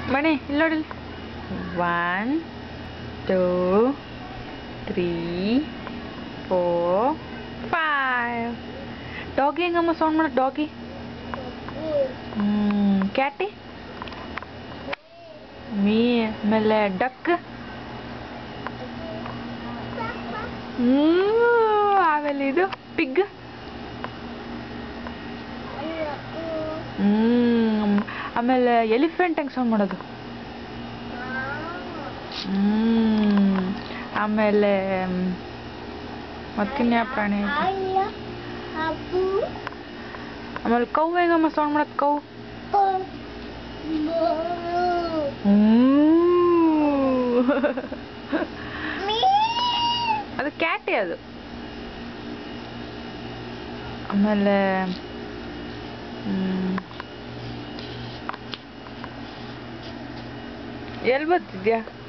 ಬನ್ನಿ ಇಲ್ಲಿ ನೋಡಿ 1 2 3 4 5 ಡಾಗಿ ಹೆಂಗಮ್ಮ ಸೌಂಡ್ ಮಾಡೋದು ಡಾಗಿ ಕ್ಯಾಟಿ ಮೀ ಆಮೇಲೆ ಡಕ್ ಆಮೇಲೆ ಇದು ಪಿಗ್ ಆಮೇಲೆ ಎಲಿಫೆಂಟ್ ಹೆಂಗೆ ಸೌಂಡ್ ಮಾಡೋದು ಆಮೇಲೆ ಮತ್ತಿನ್ಯಾ ಪ್ರಾಣಿ ಆಮೇಲೆ ಕೌ ಹೆಂಗಮ್ಮ ಸೌಂಡ್ ಮಾಡೋದು ಕೌ ಅದು ಕ್ಯಾಟೇ ಅದು ಆಮೇಲೆ ಎಲ್ಲಿ ಬರ್ತಿದ್ಯಾ